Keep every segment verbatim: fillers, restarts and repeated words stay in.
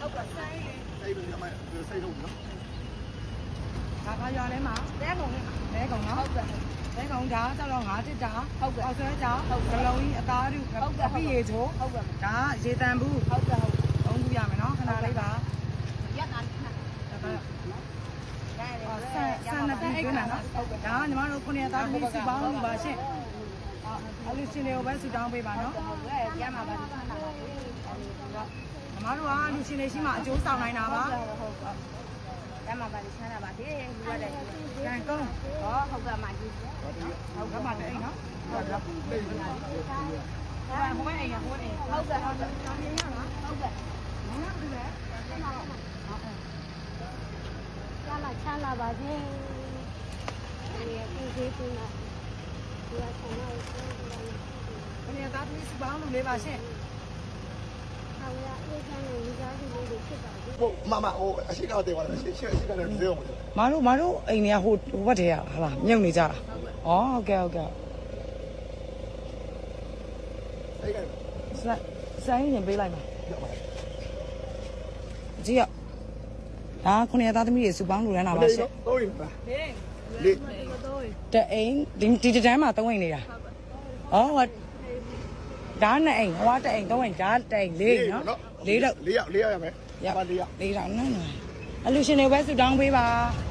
ဟုတ်ကဲ့ဆိုင်ဆိုင်လို့ရမယ်ဆိုင်လို့နော်ဒါခါရွာလဲမှာလဲကုံလဲကုံနော်ဟုတ်ကဲ့လဲကုံဒါကြောက်တော့ငါးတစ်တာဟုတ်ကဲ့အောက်ဆွဲကြောက်ကလုံးကြီးအသားတူဟုတ်ကဲ့ပြီးရေချိုးဟုတ်ကဲ့ဒါရေတန်ဘူးဟုတ်ကဲ့ဟုတ်သုံးခုရမယ်နော်ခဏလေးပါရက်နာလေးနော်ဆန်ဆန်နဲ့ပြီးပြနေတာနော်ဟုတ်ကဲ့ဒါညီမတို့ခုနှစ်သားသမီးစုပေါင်းလို့ပါရှင့်အလူရှင်တွေကိုပဲစုတောင်းပေးပါနော်ဟုတ်ကဲ့ရမှာပါဆန္ဒပါညီမတို့ကအလူရှင်တွေရှိမှအကျိုးဆောင်နိုင်တာပါဟုတ်ကဲ့ရမှာပါဆန္ဒပါဒီလူရတဲ့ရန်ကုန်ဟောဟုတ်ကဲ့မကြီးဟုတ်ကဲ့ပါတဲ့အိမ်နော်ဟုတ်ကဲ့ဟိုဘက်အိမ်ကဟိုဘက်အိမ်ဟုတ်ကဲ့ဟုတ်ကဲ့တောင်းရရလားဟုတ်ကဲ့ငါကလည်းဆက်လာတော့ရလာချမ်းလာပါစေဒီကူသေးကူနာဒီကဆန္ဒကိုဘယ်နေသားသမီးစုပေါင်းလို့လေးပါရှင့်ဟုတ်ရအေးချမ်းလို့လူသားစုလေးတွေဖြစ်ပါဘူးဟုတ်မမဟိုအရှိကတော့တင်ပါလားရှေ့ရှေ့ရှေ့ကတော့ဒီအောင်မတို့မတို့အိမ်တွေကဟိုဟိုဘက်တည်းရဟာလားမြုပ်နေကြတာဩဟုတ်ကဲ့ဟုတ်ကဲ့အဲ့ကဆိုင်ဆိုင်ရင်ပေးလိုက်ပါကြည့်ရဒါခုနှစ်သားသမီးတွေစုပေါင်းလူရမ်းတာပါရှင့်သုံးရင်ပါလေးလေးတအိမ်ဒီဒီတန်းမှာသုံးအိမ်နေတာဩဟိုဒါနဲ့အိမ်ဟိုကတအိမ်သုံးအိမ်ဒါတအိမ်လေးနော်လေးတော့လေးယောက်လေးယောက်ရမယ်ပါလေးယောက်လေးတော့နော်အလူရှင်တွေပဲစုတောင်းပေးပါ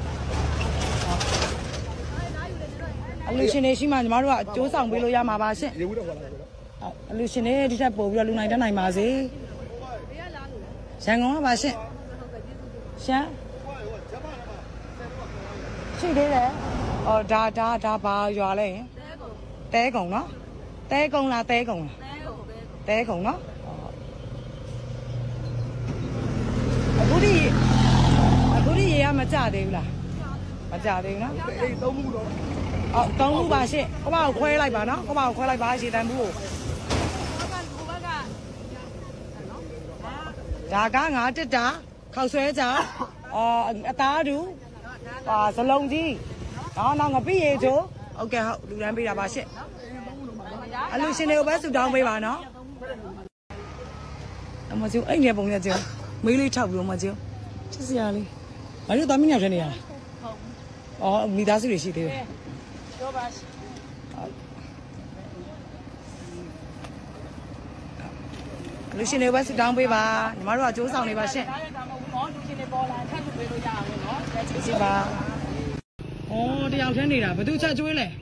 အလူရှင်တွေရှိမှညီမတို့ကအကျိုးဆောင်ပေးလို့ရမှာပါရှင့်ရေဘူးတော့ဟောလာအလူရှင်တွေဒီထက်ပို့ပြီးတော့လူနိုင်တတ်နိုင်ပါစေရန်ကုန်ကပါရှင့်ရှမ်းရှိသေးတယ်အော်ဒါဒါဒါဘာရွာလဲတဲကုံနော်တဲကုံလားတဲကုံလားတဲကုံနော်အခုဒီအခုဒီရေကမကြသေးဘူးလားမကြသေးဘူးနော်အေးသုံးမှုတော့အော်သုံးမှုပါရှင့်ကိုမကိုခွဲလိုက်ပါနော်ကိုမကိုခွဲလိုက်ပါရေတန်မှုကိုဒါကငါတစ်တာခောက်ဆွဲကြအော်အသားတူဟာစလုံးကြီးနော်နောက်ငပိရေချိုးဟုတ်ကဲ့ဟုတ်လူရန်ပေးတာပါရှင့်အလူရှင်တွေကိုပဲစုတောင်းပေးပါနော်အမကျုံအဲ့ငယ်ပုံနဲ့ကျုံမေးလေးထောက်ပြီးတော့မကျုံချစ်စရာလေးဘာလို့သမီးညောင်ထဲနေရလဲဟုတ်အော်မိသားစုတွေရှိသေးတယ်ပြောပါရှင့်လူရှင်တွေပဲစုတောင်းပေးပါညီမတို့ကကြိုးဆောင်နေပါရှင့်နော်လူရှင်တွေပေါ်လာထပ်ထုတ်ပေးလို့ရအောင်နော်လက်ချစ်ပါဩတယောက်ထဲနေတာဘယ်သူချက်ကျွေးလဲ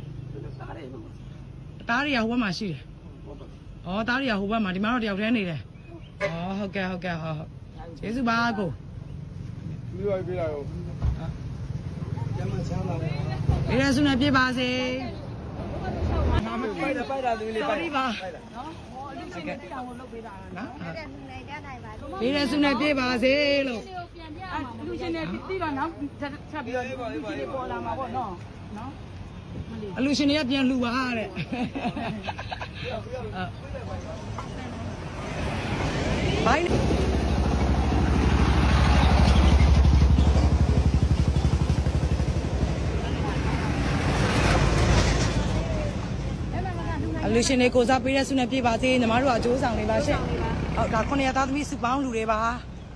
သားတွေကဟိုဘက်မှာရှိတယ်ဩသားတွေကဟိုဘက်မှာဒီမှာတော့တယောက်ထဲနေတယ်ဩဟုတ်ကဲ့ဟုတ်ကဲ့ဟုတ်ဟုတ်ကျေးဇူးပါကိုပြီးတော့ပြေးလာရောကျမချမ်းသာတယ်ဘေးရဆုနဲ့ပြေးပါစေငါမပိုက်တာပိုက်တာလူလေးပိုက်ပါနော်ဟုတ်ကဲ့နော်ဘေးရဆုနဲ့ပြေးပါစေလို့လူရှင်တွေပြီးတော့နောက်ချက်ပြီးတော့လူရှင်တွေပေါ်လာမှာပေါ့နော်နော်အလူရှင်တွေကပြန်လှူပါတဲ့ဘိုင်းအလူရှင်တွေကိုစားပေးတဲ့ဆုနဲ့ပြေးပါစေညီမတို့ကအကျိုးဆောင်နေပါရှင့်ဟုတ်ဒါခုနှစ်သားသမီးစုပေါင်းလူတွေပါ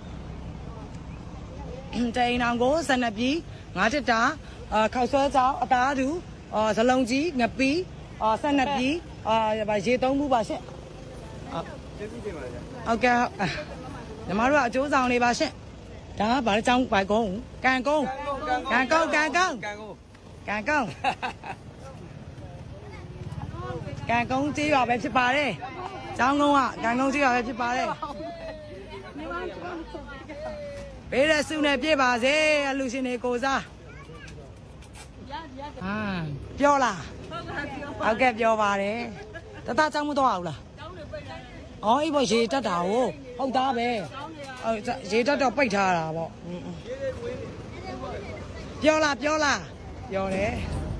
တိန်အောင်ကိုစနပ်ပြီးငါးတစ်တာခောက်ဆွဲကြောင်းအသားတူဇလုံးကြီးငပီးစနပ်ပြီးရေသုံးမှုပါရှင့်ကျေးဇူးတင်ပါတယ်ဟုတ်ကဲ့ညီမတို့ကအကျိုးဆောင်နေပါရှင့်ဒါကဘာလဲကြောင်းပိုင်ကုန်းကန်ကုန်းကန်ကုန်းကန်ကုန်းကန်ကုန်းကန်ကုန်းကြေးရွာပဲဖြစ်ပါတယ်ကျောင်းကုန်းကကန်ကုန်းကြေးရွာပဲဖြစ်ပါတယ်ဘေးရဆုနဲ့ပြေးပါစေအလူရှင်တွေကိုစားဟာပြောလားဟုတ်ကဲ့ပြောပါတယ်တတကျောင်းမတော့အောင်လားကျောင်းတွေပိတ်ထားတယ်အော်အေးပေါ့ရေတက်တာဟုတ်ဟုတ်သားပဲဟုတ်ရေတက်တော့ပိတ်ထားတာပေါ့ပြောလားပြောလားပြောတယ်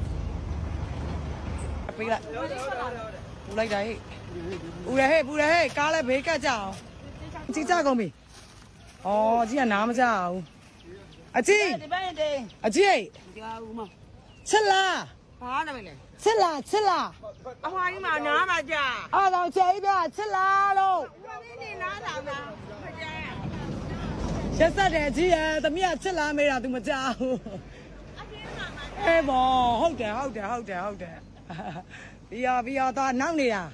ပေးလိုက်ပူလိုက်တာဟဲ့ပူရဟဲ့ပူရဟဲ့ကားလည်းဘေးကတ်ကြအောင်ကြည့်ကြကုန်ပြီဩကြီးကနားမကြအောင်အကြီးဒီဘက်နေအကြီးကြားဦးမချက်လားဘာနာမလဲချက်လားချက်လားအဟွာကြီးမှာနားမှာကြာအားတော့ချေးပြချက်လားလို့ဒီနေ့နားတာမှာမကြရက်ဆက်တယ်ကြီးရဲ့သမီးကချစ်လာမေးတာ तू မကြောက်ဘူးအေးဘောဟုတ်တယ်ဟုတ်တယ်ဟုတ်တယ်ဟုတ်တယ်ဘီယာဘီယာသားနောက်နေတာ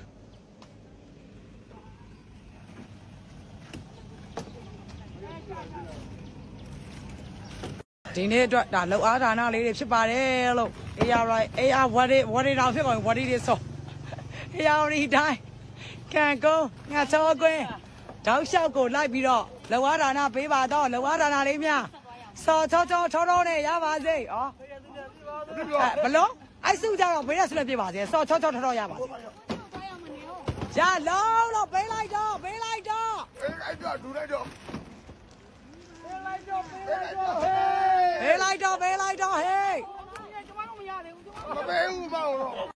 ဒီနေ့အတွက်ဒါလောက်အားဒါနလေးတွေဖြစ်ပါတယ်လို့အေးရရိုက်အေးရဝရီဝရီတော်ဖြစ်ကုန်ဝရီတွေဆိုအေးရရီတိုင်းကန်ကုန်းငါချောကွင်းတောက်လျှောက်ကိုလိုက်ပြီးတော့လောက်အားဒါနပေးပါတော့လောက်အားဒါနလေးများစော်ချောချောချောတော်နဲ့ရပါစေဩဘလို့အဲ့စုကြတော့ဘေးရဆွလည်းပြပါစေစော်ချောချောထော်တော်ရပါစေရလုံးလို့ပေးလိုက်တော့ပေးလိုက်တော့ပေးလိုက်တော့ဒူလိုက်တော့ပေးလိုက်တော့ပေးလိုက်တော့ဟေးပေးလိုက်တော့ဟေးကျွန်မတို့မရသေးဘူးမပေးဘူးပေါ့